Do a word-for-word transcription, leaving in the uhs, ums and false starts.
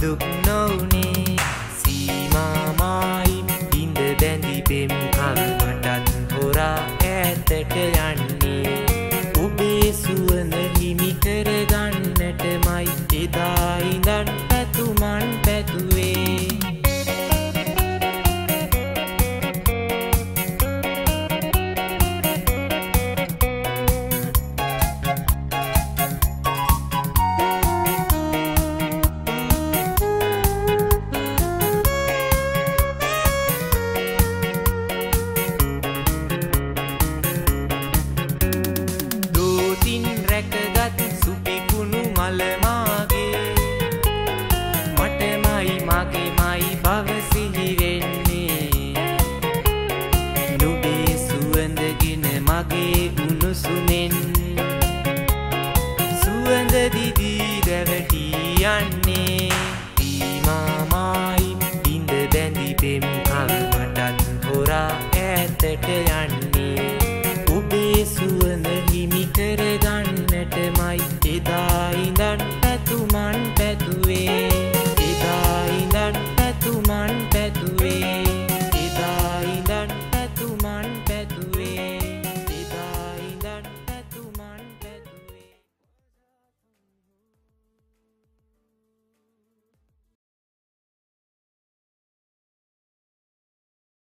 දුක් නොඋනේ සීමාමයි ඉඳ බැඳි පෙම් කල් මටත් හොරා ඈතට යන්නේ ඔබේ සුවඳ හිමි කරගන්නටමයි එදා ඉඳන් පැතුමන් පැතුවේ රැකගත් සුපිකුණු මල මාගේ මටමයි මගේමයි බව සිහි වෙන්නේ නුඹේ සුවඳගෙන මගේ උණුසුමේ